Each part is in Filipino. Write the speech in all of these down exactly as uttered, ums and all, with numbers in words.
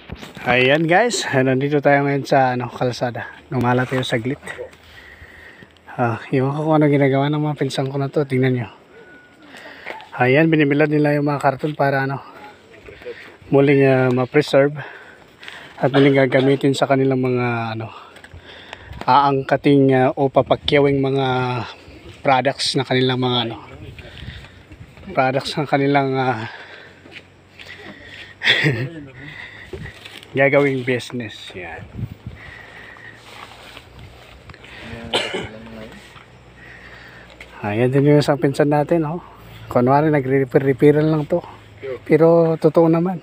Ayan guys, nandito tayo ngayon sa ano, kalsada. Gumala tayo saglit. Ah, iwan ko kung ano ginagawa ng mga pinsan ko na to. Tingnan nyo. Ayan, binibilad nila yung mga karton para ano, muling uh, ma-preserve at muling gagamitin sa kanilang mga ano, aangkating uh, o papakyawing mga products na kanilang mga ano, products ng kanilang uh, gagawing business. Yan. Ayan din yung isang pinsan natin, oh. Kunwari nagre-repair lang to, pero totoo naman.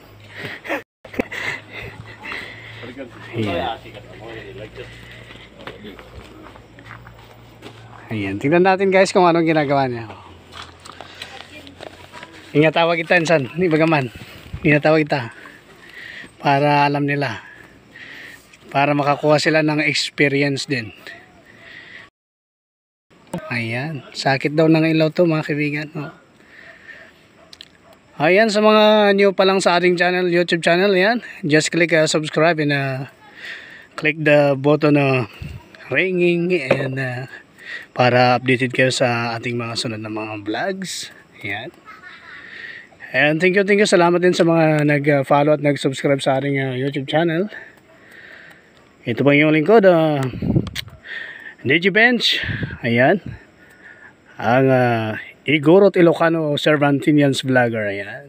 Ayan. Ayan, tingnan natin guys kung anong ginagawa niya. Ingatawag kita insan, ni bagaman. Ingatawag kita para alam nila, para makakuha sila ng experience din. Ayan, sakit daw ng ilaw to mga kaibigan, oh. Ayan, sa mga new pa lang sa ating channel, YouTube channel, yan, just click uh, subscribe and uh, click the button na uh, ringing and uh, para updated kayo sa ating mga sunod na mga vlogs. Ayan. And thank you, thank you, salamat din sa mga nag-follow at nag-subscribe sa ating uh, YouTube channel. Ito po yung lingkod, uh, Digibench. Ayan, ang uh, Igorot Ilocano Cervantinians Vlogger. Ayan.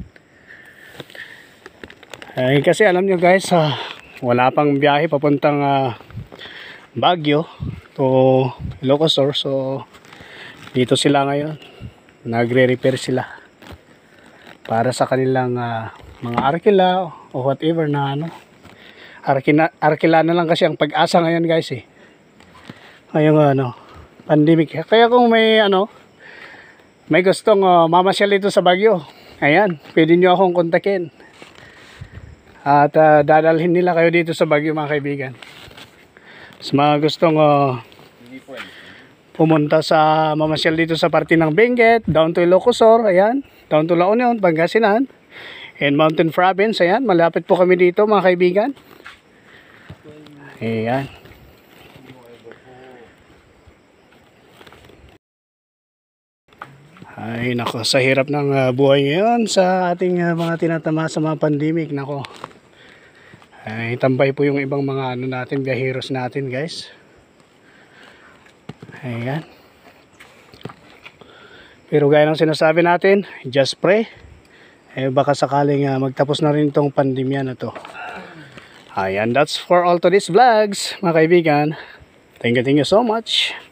Ay, kasi alam nyo guys, uh, wala pang biyahe papuntang uh, Baguio to Ilocos Sur. So dito sila ngayon, nagre-repair sila para sa kanilang uh, mga arkila o whatever na ano. Arkila, arkila na lang kasi ang pag-asa ngayon guys eh. Ngayong ano, pandemic. Kaya kung may ano, may gustong uh, mamasyal dito sa Baguio, ayan, pwede nyo akong kontakin. At uh, dadalhin nila kayo dito sa Baguio mga kaibigan. Sa mga gustong uh, pumunta sa mamasyal dito sa parte ng Benguet, down to Ilocos Sur, ayan, down to La Union, Pangasinan, and Mountain Province, ayan, malapit po kami dito mga kaibigan. Ayan. Ay nako, sa hirap ng uh, buhay ngayon sa ating uh, mga tinatama sa mga pandemic, nako. Ay tambay po yung ibang mga ano natin, biyaheros natin guys. Ayan. Pero gaya ng sinasabi natin, just pray. Eh baka sakaling uh, magtapos na rin itong pandemya na to. Ayan, that's for all today's vlogs mga kaibigan. Thank you, thank you so much.